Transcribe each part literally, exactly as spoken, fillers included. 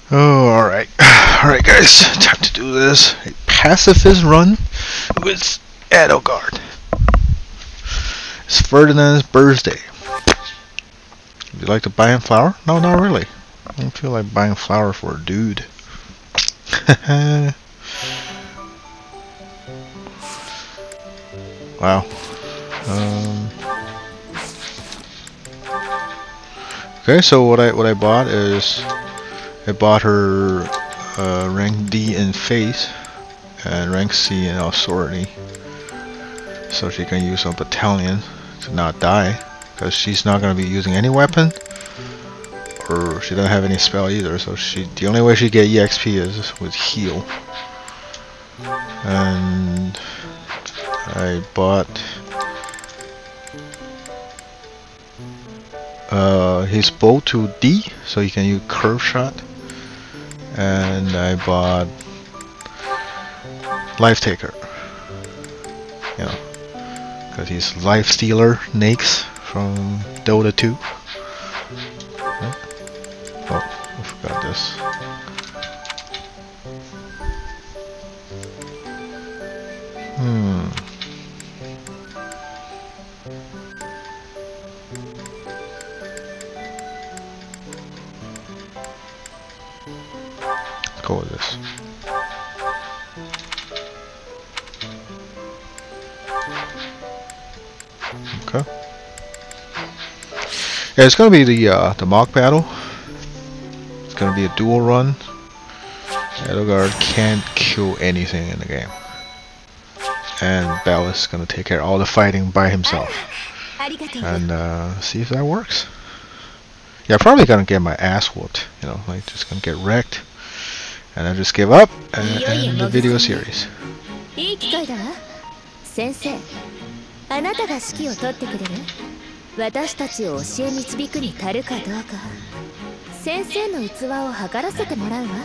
Oh, alright. Alright, guys. Time to do this. A pacifist run with Edelgard. It's Ferdinand's birthday. Would you like to buy him flour? No, not really. I don't feel like buying flour for a dude. Wow. Um, okay, so what I what I bought is I bought her uh, rank D in face and rank C in authority, so she can use a battalion to not die, because she's not going to be using any weapon, or she doesn't have any spell either. So she the only way she get E X P is with heal. And I bought uh, his bow to D, so he can use curve shot. And I bought Life Taker, you know, because he's Life Stealer Naix from Dota two. Oh, I forgot this. Hmm. Let's go with this. Okay. Yeah, it's gonna be the uh, the mock battle. It's gonna be a dual run. Edelgard can't kill anything in the game, and Ballas is gonna take care of all the fighting by himself. And uh, see if that works. Yeah, I'm probably gonna get my ass whooped. You know, like just gonna get wrecked, and I just give up and end the video series. あなたが指揮を取ってくれる？私たちを教え導くに足るかどうか、先生の器を測らせてもらうわ。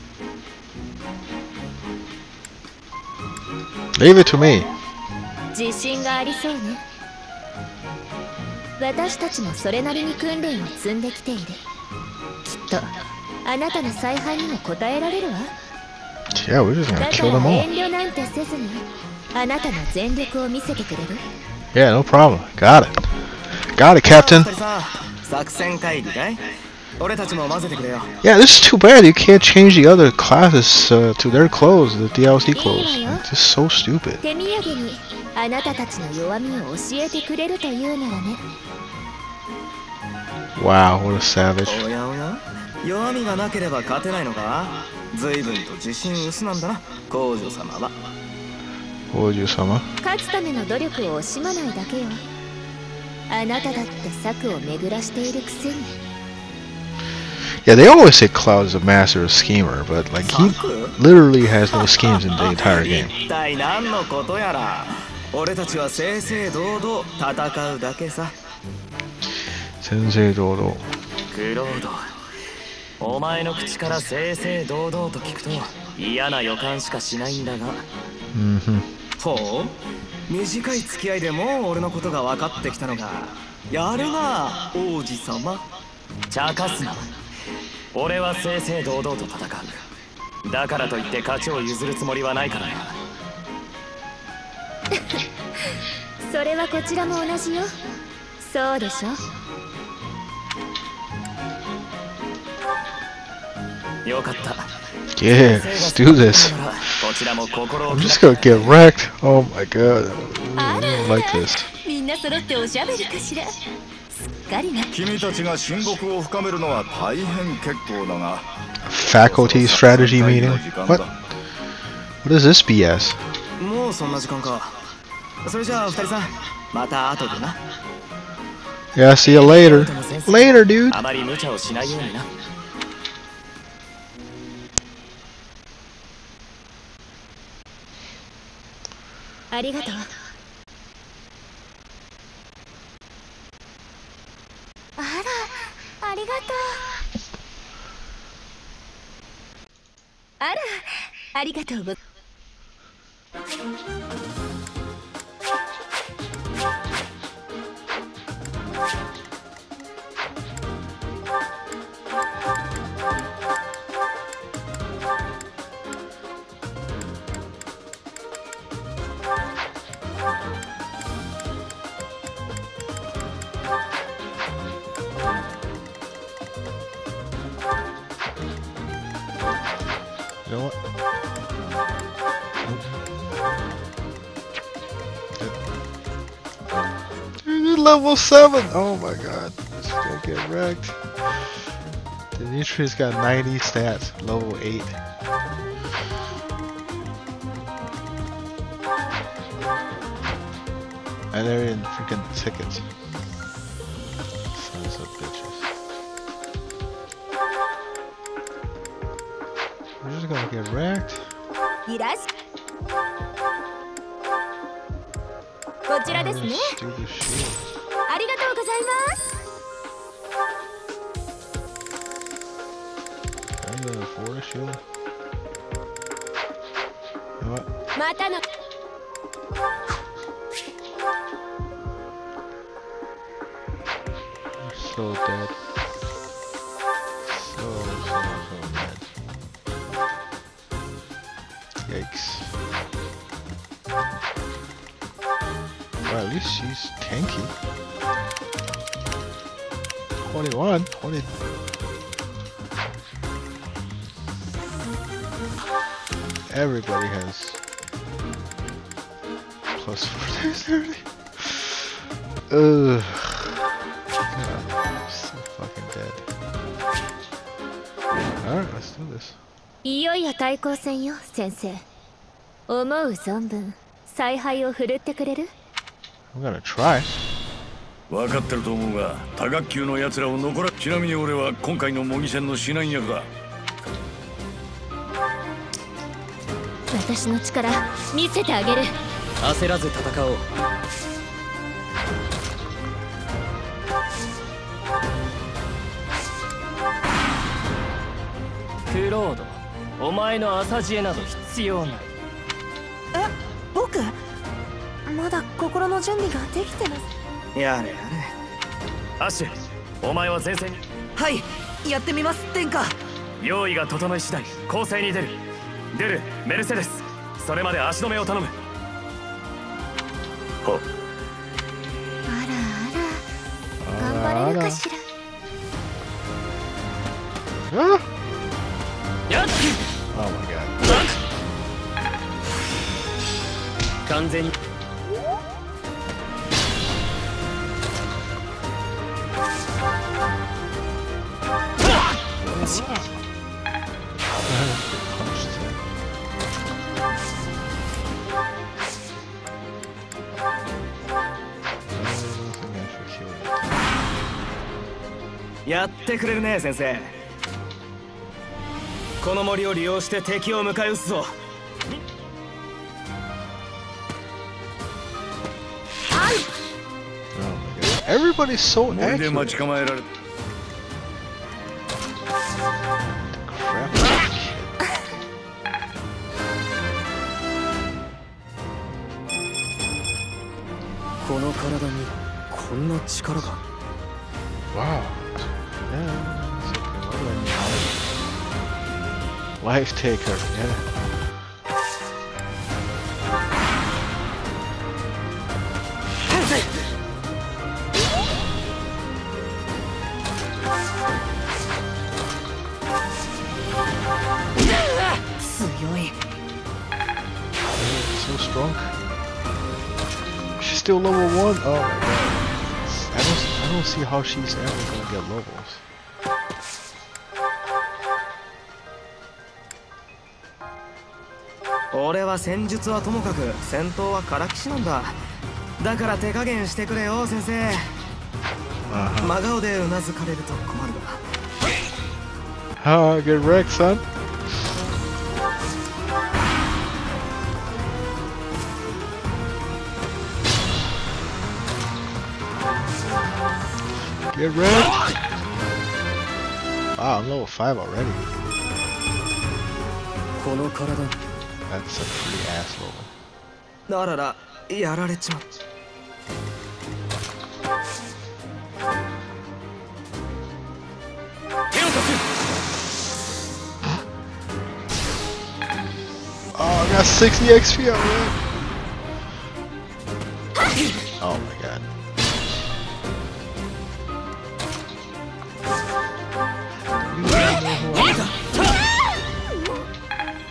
Leave it to me. 自信がありそうね。私たちもそれなりに訓練を積んできている。きっとあなたの采配にも応えられるわ。 Yeah, we're just gonna kill them all. 遠慮なんてせずに、あなたの全力を見せてくれる？ Yeah, no problem. Got it. Got it, Captain. Yeah, this is too bad. You can't change the other classes uh, to their clothes, the D L C clothes. It's just so stupid. Wow, what a savage. 弱みがなければ勝てないのか？随分と自信薄なんだな、皇女様は。 皇女様？ 勝つための努力を惜しまないだけよ。あなただって策を巡らしているくせに。 Yeah, they always say Cloud is a master schemer, but like he literally has no schemes in the entire game. 一体何のことやら。俺たちは正々堂々戦うだけさ。 正々堂々。 クロード。お前の口から正々堂々と聞くと嫌な予感しかしないんだが。 うんふん。 ほう、短い付き合いでもう俺のことが分かってきたのか。やるな、王子様。茶化すな。俺は正々堂々と戦う。だからといって勝ちを譲るつもりはないからな。 それはこちらも同じよ。そうでしょ。 よかった。 Yeah, let's do this. I'm just gonna get wrecked. Oh my god. I don't like this. Faculty strategy meeting? What? What is this B S? Yeah, see you later. Later, dude. ありがとう。あら、ありがとう。あら、ありがとうご。 You know what? Dude, level seven! Oh my god. This is gonna get wrecked. Dimitri's got ninety stats, level eight. And they're in freaking tickets. Sons of bitches. We're just gonna get wrecked. いらっしこちらですね。 Let's do this shit. ありがとうございます。 I'm gonna afford a shield. You know what? またの So dead. So, so, so dead. Yikes. Well, at least she's tanky. twenty-one? twenty. Everybody has plus four thirty. Ugh. God, I'm so fucking dead. Alright, let's do this. いよいよ対抗戦よ、先生。思う存分采配を振るってくれる？ I'm gonna try. 分かってると思うが、多学級の奴らを残ら。ちなみに俺は今回の模擬戦の指南役だ。 私の力見せてあげる。 焦らず戦おう。クロード、お前の朝知恵など必要ない。 え、僕？まだ心の準備ができてます。 やれやれ。アッシュ、お前は前線に。 はい、やってみます、殿下。 用意が整い次第攻勢に出る。出るメルセデス、それまで足止めを頼む。ほう。 あらあら、頑張れるかしら。 Ah! やっ Oh my god. 完全に。やってくれるね、先生。この森を利用して敵を迎え撃つぞ。 Everybody's so 森で accurate. 待ち構えられ。 Crap. この体にこんな力が。 Wow. Yeah. It's okay. What do I need? Life taker. Yeah. So strong. She's still level one. Oh my god. I don't. I don't see how she's ever gonna get levels. 俺は戦術はともかく戦闘はからきしなんだ。だから手加減してくれよ、先生。 Uh-huh. 真顔でうなずかれると困るが。 Ah, get wrecked, son. Get wrecked. Wow, I'm level five already. この体。 That's a pretty ass level. あらら、やられちまった。手を貸す。 Oh, I got sixty X P already. Oh my god. You don't know who I am.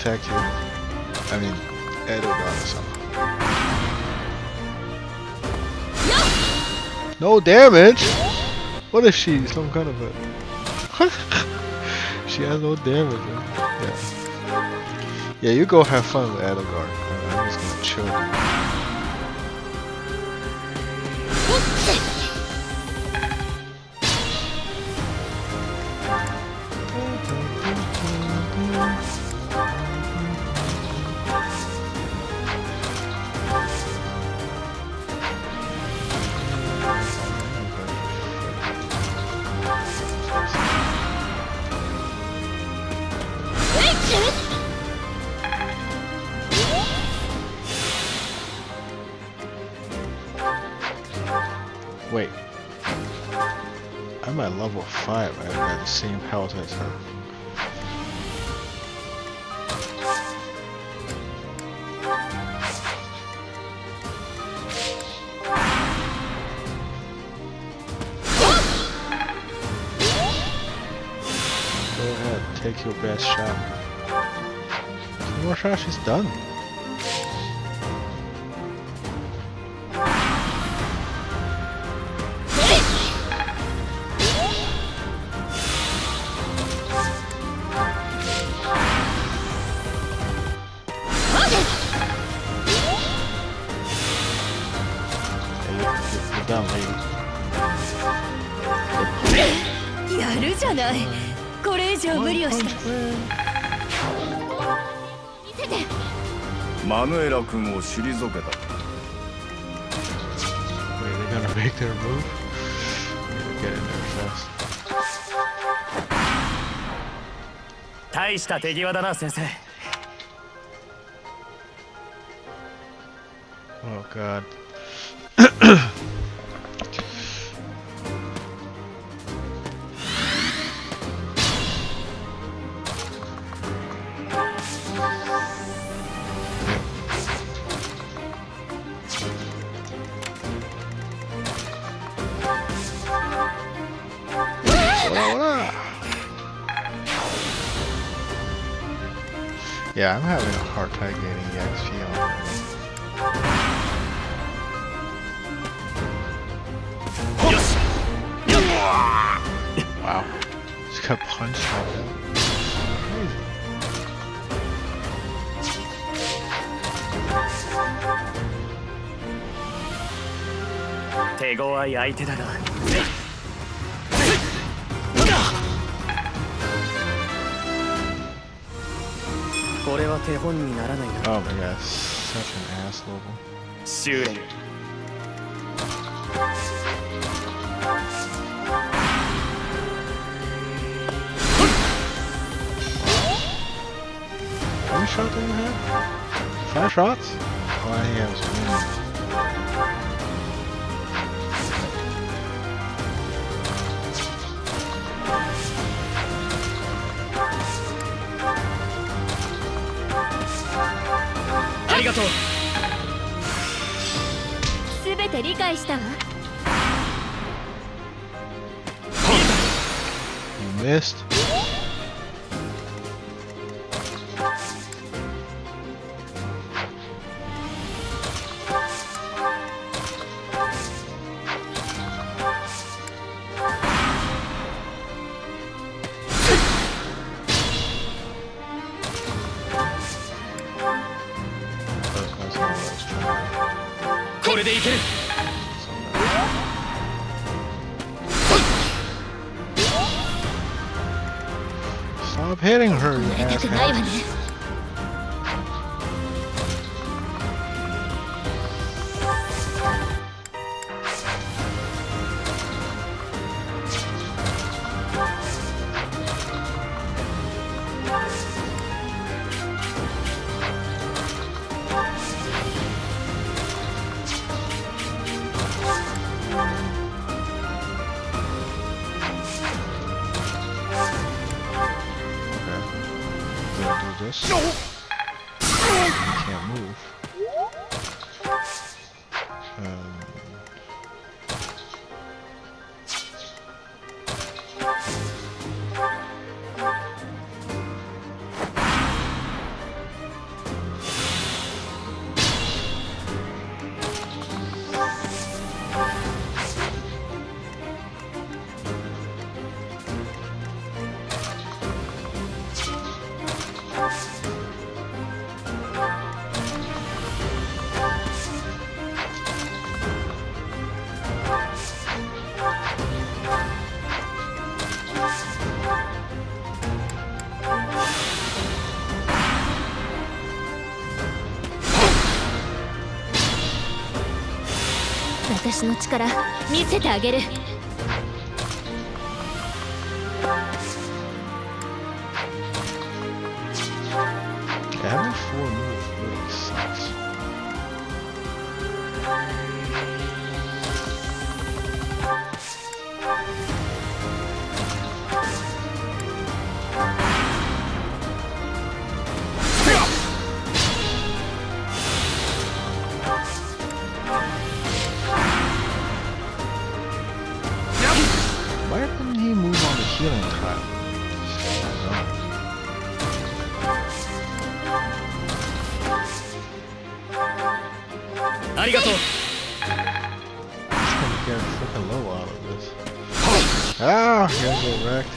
protect you. I mean, Edogawa-sama. No damage? What is she? Some kind of a... She has no damage. Yeah. Yeah, you go have fun with Edelgard. I'm just gonna chill. Wait, I'm at level five. I have the same health as her. Go ahead, take your best shot. One more shot, she's done. Down, lady. やるじゃない。これ以上無理をした。見せて。 マヌエラ君を退けた。 Wait, they're gonna make their move? Get in there fast. 大した手際だな、先生。 Oh god. Yeah, I'm having a hard time getting the X P on. Wow, just got punched like that. Crazy. 手強い相手だが。これは手本にならないな。 Oh my god, such an ass level. 修練。 How many shots do you have? Five shots? Oh, I have some. ありがとう。 すべて理解したわ。 You missed. Stop hitting her, you asshole. This. No. Can't move. Um. 私の力見せてあげる。 Having four moves really sucks. Why couldn't he move on the healing tile? I got to. He's gonna get freaking low out of this. Ah, he's gonna get wrecked.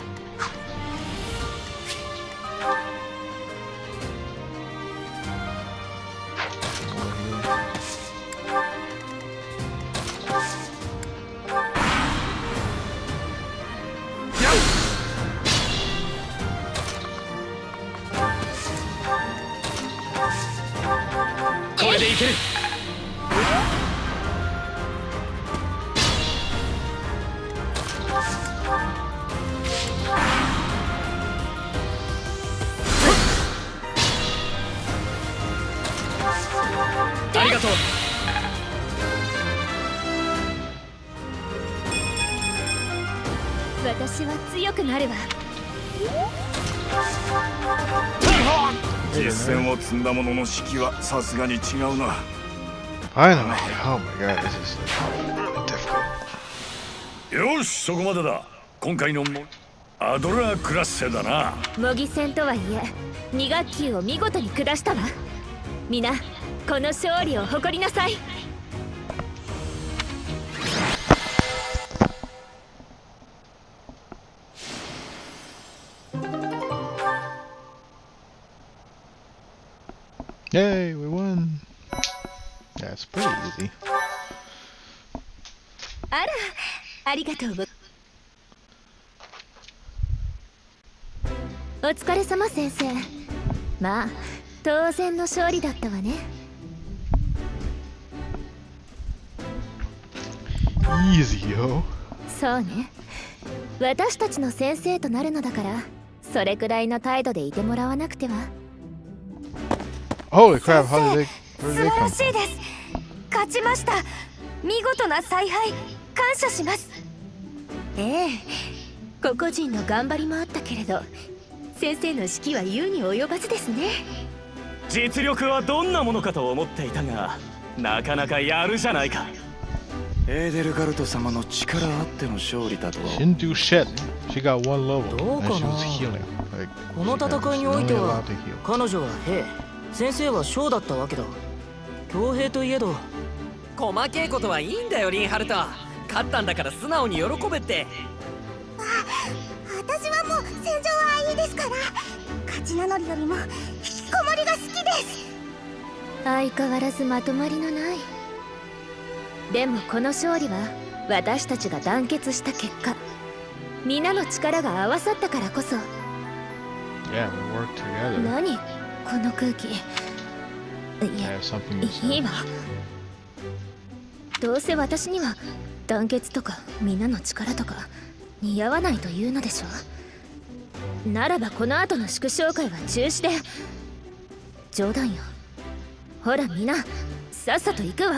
私は強くなるわ。 実戦を積んだ者の士気はさすがに違うな。 Finally! Oh my god, this is like difficult. よし、そこまでだ。今回のアドラークラッセだな。 模擬戦とはいえに学級を見事に下したわ。皆この勝利を誇りなさい。 Yay, we won! That's pretty easy. あら、ありがとうご。お疲れ様先生。まあ当然の勝利だったわね。 Easy, yo. そうね。私たちの先生となるのだから、それくらいの態度でいてもらわなくては。 Holy crap! How did they? 素 Where 晴 did they ら come しい from? です。勝ちました。見事な采配感謝します。 ええ、個々人の頑張りもあったけれど、先生の指揮は言うに及ばずですね。 実力はどんなものかと思っていたが、なかなかやるじゃないか。 エーデルガルト様の力あっての勝利だとは。 She didn't do shit. She got one level どう and か she な。 was healing. Like, この she 戦いに was おいて only は allowed to heal. 彼女は兵、先生は将だったわけだ。強兵といえど細けいことはいいんだよリンハルト。勝ったんだから素直に喜べって。 私はもう戦場はいいですから。勝ち名乗りよりも引きこもりが好きです。 相変わらずまとまりのない。でもこの勝利は私たちが団結した結果、皆の力が合わさったからこそ。 Yeah, we worked together. 何この空気。い Yeah, や、 something you いい said. わ。どうせ私には団結とか皆の力とか似合わないというのでしょ。ならばこの後の祝勝会は中止で。冗談よ。ほらみんなさっさと行くわ。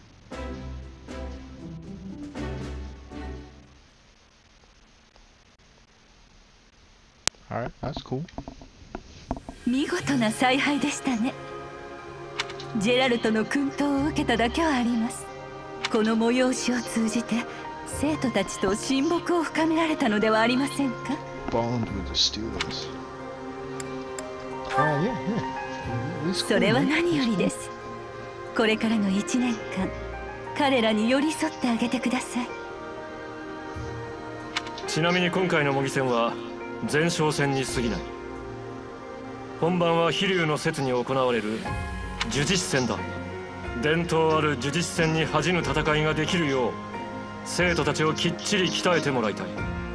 Alright, that's cool. 見事な采配でしたね。ジェラルトの薫陶を受けただけはあります。この催しを通じて生徒たちと親睦を深められたのではありませんか。 Bond with the students. Oh, yeah, yeah. It's そ cool, れは man. 何よりです。これからのいちねんかん、彼らに寄り添ってあげてください。 ちなみに今回の模擬戦は前哨戦に過ぎない。本番は飛龍の節に行われる呪実戦だ。伝統ある呪実戦に恥じぬ戦いができるよう生徒たちをきっちり鍛えてもらいたい。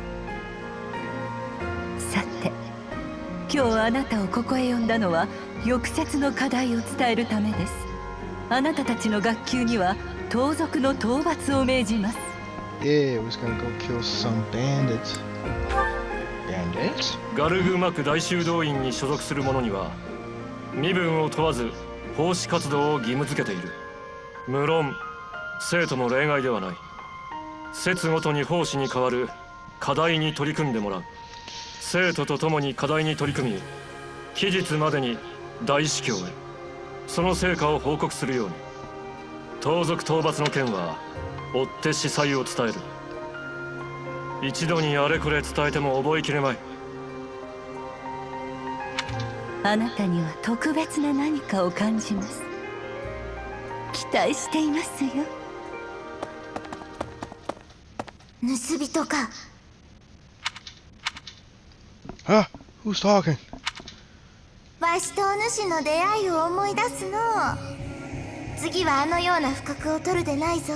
さて、今日あなたをここへ呼んだのは翌節の課題を伝えるためです。あなたたちの学級には盗賊の討伐を命じます。 Yeah, we was gonna go kill some bandits. Bandits? ガルグマク大修道院に所属する者には身分を問わず奉仕活動を義務付けている。無論生徒も例外ではない。節ごとに奉仕に代わる課題に取り組んでもらう。生徒と共に課題に取り組み、期日までに大司教へその成果を報告するように。盗賊討伐の件は追って司祭を伝える。一度にあれこれ伝えても覚えきれまい。 あなたには特別な何かを感じます。期待していますよ。 盗人か。 Ah, who's talking? わしとお主の出会いを思い出すの。次はあのような不覚を取るでないぞ。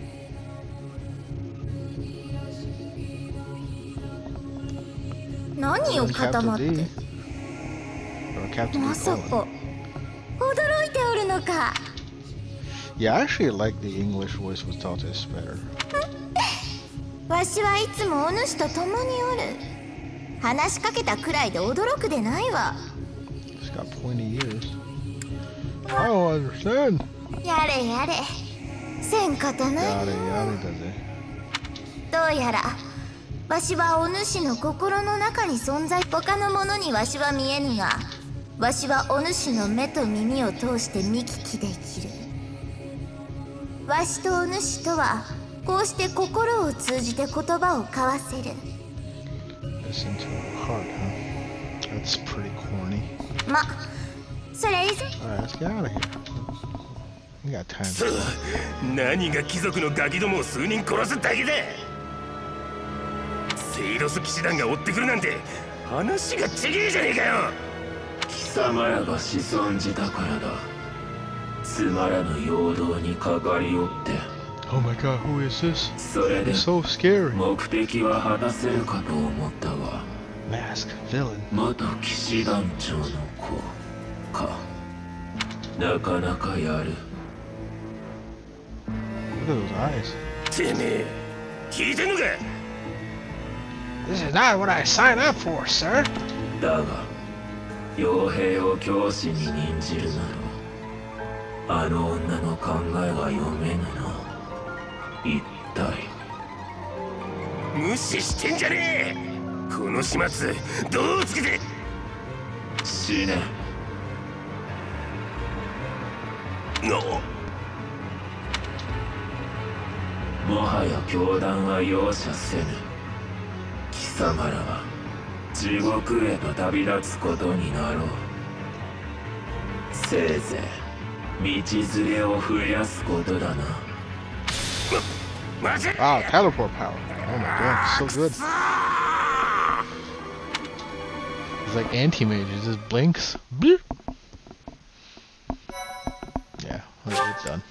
何を固まって。まさか驚いておるのか。 Yeah, I actually like the English voice with Taltis better. わしはいつもお主と共におる。話しかけたくらいで驚くでないわ。 He's got pointy ears. I don't understand. やれやれ。せんことない。 やれやれだぜ。 どうやらわしはお主の心の中に存在。他の者にわしは見えぬが、わしはお主の目と耳を通して見聞きできる。わしとお主とはこうして心を通じて言葉を交わせる。 Listen to her heart, huh? That's pretty corny. ま、それ以上。 Alright, let's get out of here. We got time. そう、何が貴族のガキどもを数人殺すだけだ。セイロス騎士団が追ってくるなんて話がちげえじゃねえかよ。 貴様らが子孫じたからだ。つまらぬ陽動にかかりおって。 Oh my god, who is this? それで so scary. 目的は果たせるかと思ったが。 Mask villain. 元騎士団長の子か。なかなかやる。 Look at those eyes. てめえ、聞いてんのか？ This is not what I signed up for, sir. だが、傭兵を教師に任じるなら、あの女の考えが読めぬな。一体。 無視してんじゃねえ。この始末どうつけて。 死ね。 の。 もはや教団は容赦せぬ。貴様らは地獄へと旅立つことになろう。せいぜい道連れを増やすことだな。 Wow, teleport power. Oh my god, so good. It's like anti-mage, it just blinks. Bloop. Yeah, it's done.